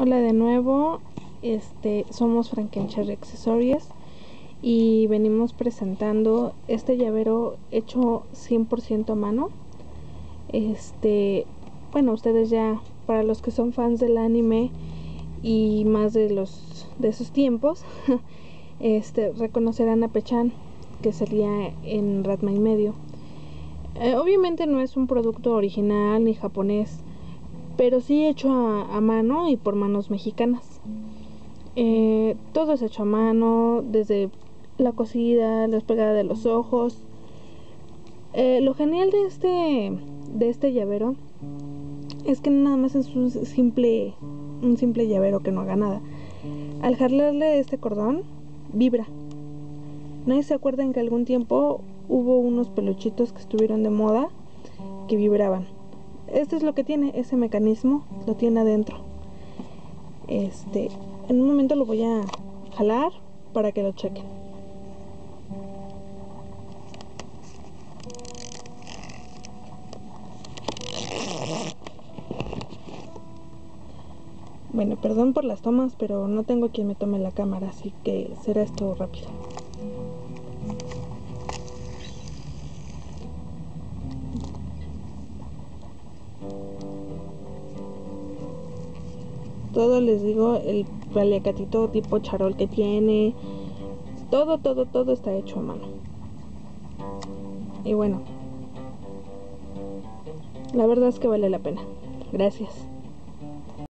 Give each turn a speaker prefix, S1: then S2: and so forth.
S1: Hola de nuevo, somos Frankencherry Accesorios y venimos presentando este llavero hecho 100% a mano. Bueno, ustedes ya, para los que son fans del anime y más de esos tiempos, reconocerán a Pechan, que salía en Ratma y medio. Obviamente no es un producto original ni japonés, pero sí hecho a mano y por manos mexicanas. Todo es hecho a mano, desde la cosida, la pegada de los ojos. Lo genial de este llavero es que nada más es un simple llavero que no haga nada. Al jalarle este cordón, vibra. Nadie se acuerda en que algún tiempo hubo unos peluchitos que estuvieron de moda que vibraban. Esto es lo que tiene, ese mecanismo lo tiene adentro. En un momento lo voy a jalar para que lo chequen. Bueno, perdón por las tomas, pero no tengo quien me tome la cámara, así que será esto rápido. Todo les digo, el paliacatito tipo charol que tiene, todo está hecho a mano. Y bueno, la verdad es que vale la pena. Gracias.